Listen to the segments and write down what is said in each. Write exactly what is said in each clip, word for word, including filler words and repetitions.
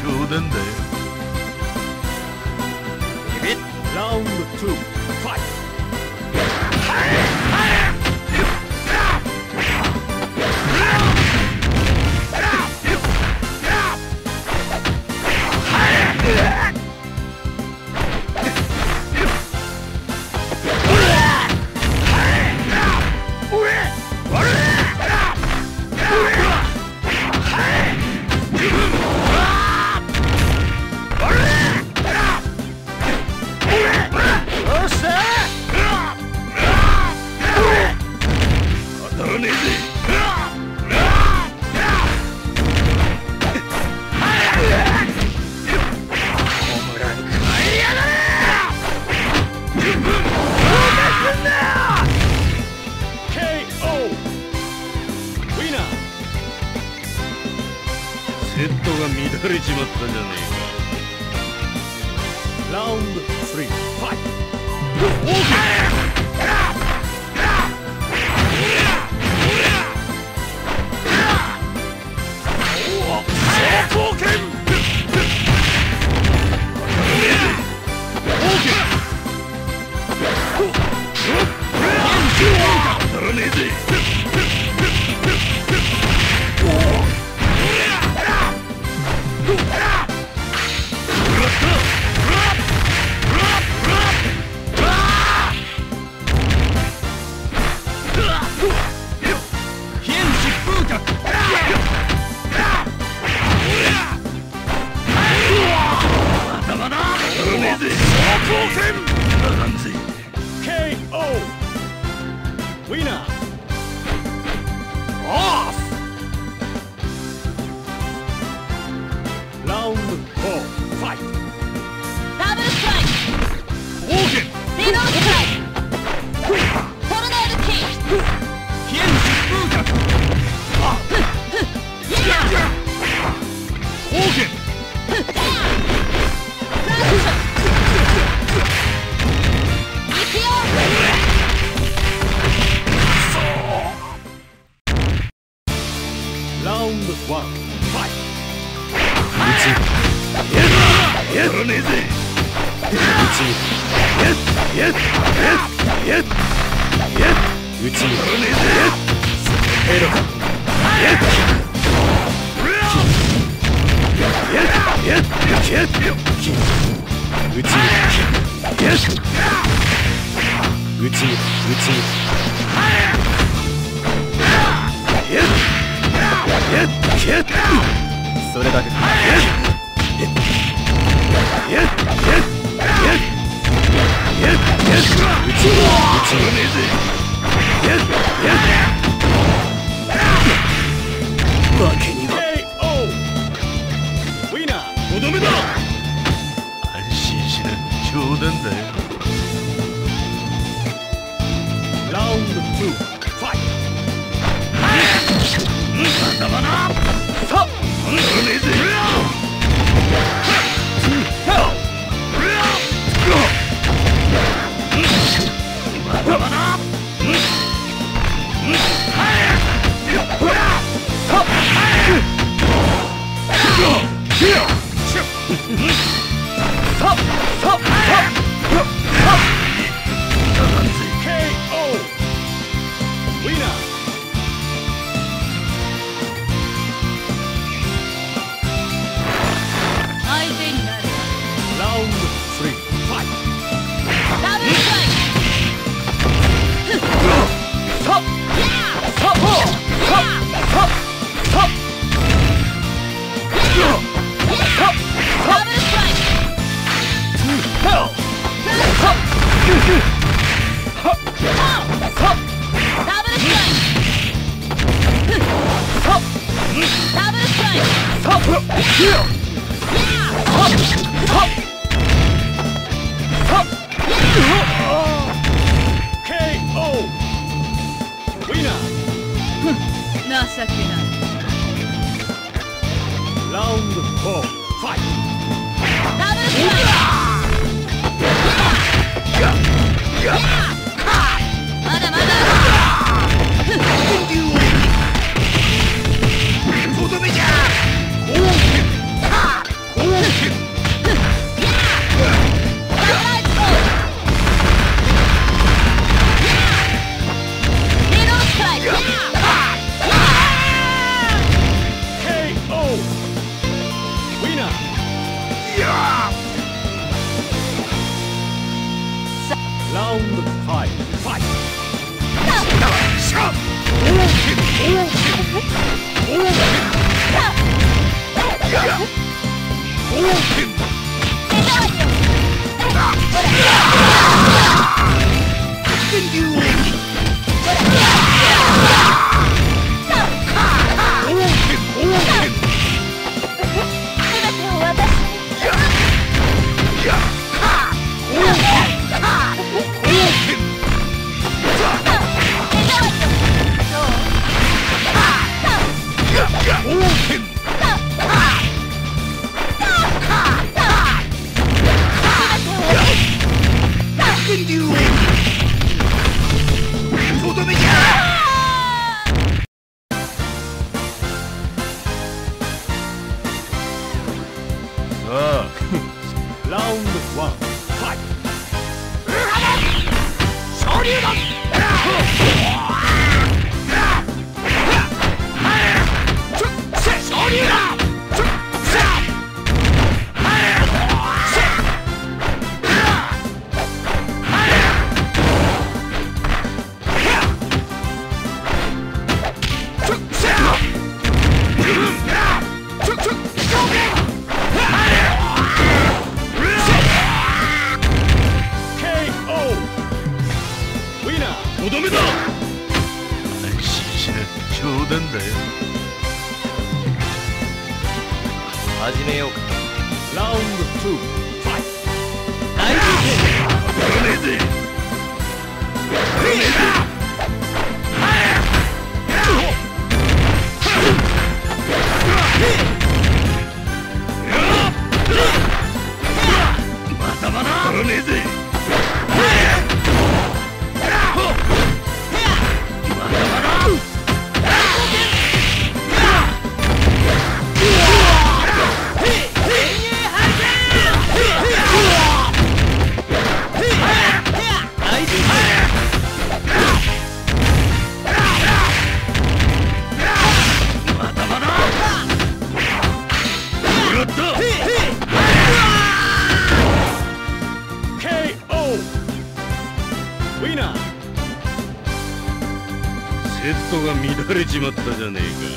冗談だよ。 ラウンドツー、ファイト。 セットが乱れちまったじゃねえか。 ラウンドスリー、ファイト。ケーオー ウィナーオフ。ラウンドフォー、ファイト。 ダブルストライク。 オーケー。 リロードストライク。トルネードキー。 ヒエン疾風脚。あっ。 イヤー。 オーケー。ラウンドワン、ファイト。 やらねえぜ。うちやっやっやっやっうちやらねえぜ。エロやっやっやっやっうちやっうちうちやっやっやっそれだけ。やっやっやっやっやっうちうちねえぜ。やっやっわけには。 ケーオー ウィナー。 とどめだ。安心しな、冗談だよ。 ラウンドツー、ファイト。 まだまださあ、離れねえぜ。まだまだケーオー ウィナー。 相手になる。 ラウンドスリー、ファイト。 ダブルストライク。 さっヤー。 さっさっさっさっダブルストライク。 Round five. Fight. Round one. Fight. 始めようか。 ラウンドツー。ファイト。 大丈まだまだ取らねえぜ。セットが乱れちまったじゃねえ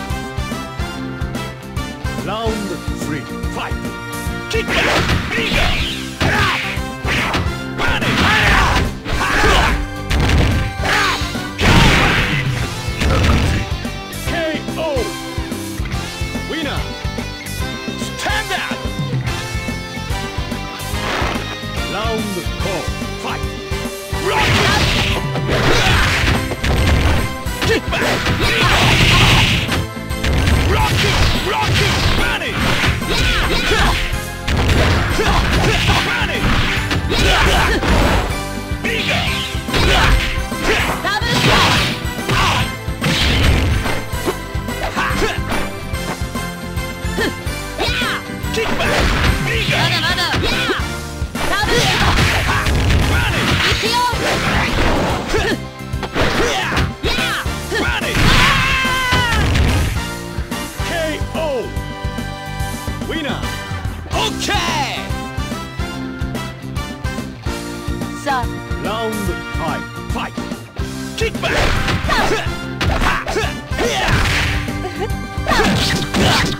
か。 ラウンドスリー。ファイト。キック。リーガー。Round five. Fight. Kick back.